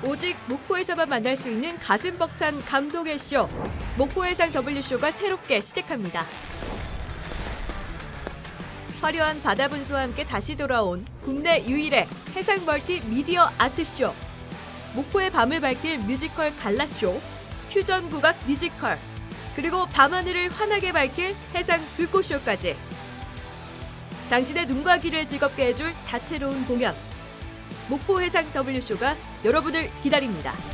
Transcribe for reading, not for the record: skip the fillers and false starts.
오직 목포에서만 만날 수 있는 가슴 벅찬 감동의 쇼. 목포해상 W쇼가 새롭게 시작합니다. 화려한 바다 분수와 함께 다시 돌아온 국내 유일의 해상 멀티 미디어 아트쇼. 목포의 밤을 밝힐 뮤지컬 갈라쇼, 퓨전 국악 뮤지컬, 그리고 밤하늘을 환하게 밝힐 해상 불꽃쇼까지. 당신의 눈과 귀를 즐겁게 해줄 다채로운 공연. 목포해상 W쇼가 여러분을 기다립니다.